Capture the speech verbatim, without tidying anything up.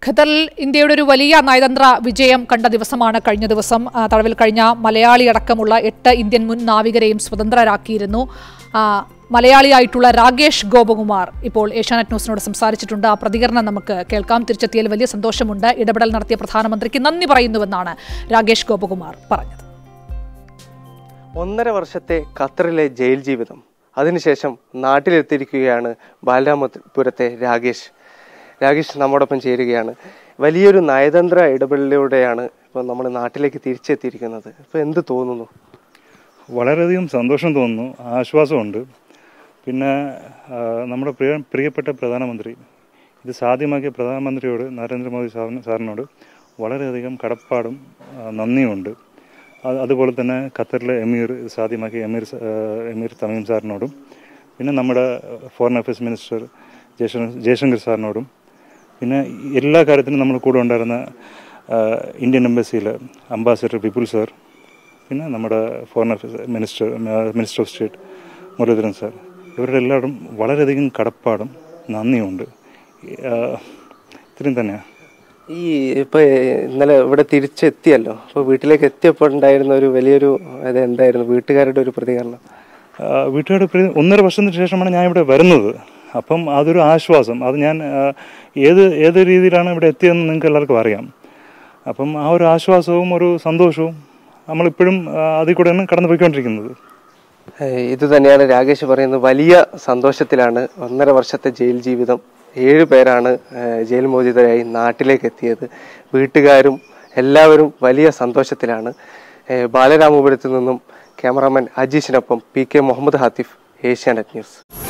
ഖത്തറിൽ ഇന്ത്യയുടെ ഒരു വലിയ നയതന്ത്ര വിജയം കണ്ട ദിവസമാണ് കഴിഞ്ഞ ദിവസം. തടവിൽ കഴിഞ്ഞ മലയാളി അടക്കമുള്ള എട്ട് ഇന്ത്യൻ മുൻ നാവികരെയും സ്വതന്ത്രരാക്കിയിരുന്നു. മലയാളിയായിട്ടുള്ള രാകേഷ് ഗോപകുമാർ ഇപ്പോൾ ഏഷ്യാനെറ്റ് ന്യൂസിനോട് സംസാരിച്ചിട്ടുണ്ട്. ആ പ്രതികരണം നമുക്ക് കേൾക്കാം. തിരിച്ചെത്തിയതിൽ വലിയ സന്തോഷമുണ്ട്. ഇടപെടൽ നടത്തിയ പ്രധാനമന്ത്രിക്ക് നന്ദി പറയുന്നുവെന്നാണ് രാകേഷ് ഗോപകുമാർ പറഞ്ഞത്. ഒന്നര വർഷത്തെ ഖത്തറിലെ ജയിൽ ജീവിതം, അതിനുശേഷം നാട്ടിലെത്തിയിരിക്കുകയാണ് ബാലരാമപുരത്തെ രാകേഷ്. രാകേഷ് നമ്മോടൊപ്പം ചേരുകയാണ്. വലിയൊരു നയതന്ത്ര ഇടപെടലിലൂടെയാണ് ഇപ്പോൾ നമ്മൾ നാട്ടിലേക്ക് തിരിച്ചെത്തിയിരിക്കുന്നത്. ഇപ്പോൾ എന്ത് തോന്നുന്നു? വളരെയധികം സന്തോഷം തോന്നുന്നു, ആശ്വാസമുണ്ട്. പിന്നെ നമ്മുടെ പ്രിയ പ്രിയപ്പെട്ട പ്രധാനമന്ത്രി ഇത് സാധ്യമാക്കിയ പ്രധാനമന്ത്രിയോട്, നരേന്ദ്രമോദി സാറിന് സാറിനോട് വളരെയധികം കടപ്പാടും നന്ദിയുമുണ്ട്. അതുപോലെ തന്നെ ഖത്തറിലെ എമീർ സാധ്യമാക്കിയ എമീർ എമീർ തമീം സാറിനോടും, പിന്നെ നമ്മുടെ foreign affairs minister Jaishankar Jaishankar സാറിനോടും, പിന്നെ എല്ലാ കാര്യത്തിനും നമ്മൾ കൂടെ ഉണ്ടായിരുന്ന ഇന്ത്യൻ എംബസിയിലെ അംബാസിഡർ വിപുൽ സാർ, പിന്നെ നമ്മുടെ foreign affairs minister minister of state Muraleedharan sir, ഇവരുടെ എല്ലാവരും വളരെയധികം കടപ്പാടും നന്ദിയുമുണ്ട്. ഇത്രയും തന്നെയാണ്. ഈ ഇപ്പോൾ ഇന്നലെ ഇവിടെ തിരിച്ചെത്തിയല്ലോ, അപ്പോൾ വീട്ടിലേക്ക് എത്തിയപ്പോൾ ഉണ്ടായിരുന്ന ഒരു വലിയൊരു അത് എന്തായിരുന്നു വീട്ടുകാരുടെ ഒരു പ്രതികരണം? വീട്ടുകാരുടെ പ്രതി ഒന്നര വർഷത്തിന് ശേഷമാണ് ഞാൻ ഇവിടെ വരുന്നത്. അപ്പം അതൊരു ആശ്വാസം. അത് ഞാൻ ഏത് ഏത് രീതിയിലാണ് ഇവിടെ എത്തിയതെന്ന് നിങ്ങൾക്ക് എല്ലാവർക്കും അറിയാം. അപ്പം ആ ഒരു ആശ്വാസവും ഒരു സന്തോഷവും നമ്മളിപ്പോഴും അതിൽ കൂടെയാണ് കടന്നു പോയിക്കൊണ്ടിരിക്കുന്നത്. ഇത് തന്നെയാണ് രാകേഷ് പറയുന്നത്. വലിയ സന്തോഷത്തിലാണ്. ഒന്നര വർഷത്തെ ജയിൽ ജീവിതം, ഏഴ് പേരാണ് ജയിൽ മോചിതരായി നാട്ടിലേക്ക് എത്തിയത്. വീട്ടുകാരും എല്ലാവരും വലിയ സന്തോഷത്തിലാണ്. ബാലരാമപുരത്ത് നിന്നും ക്യാമറാമാൻ അജീഷിനൊപ്പം P K Muhammad Hathif, Asianet news.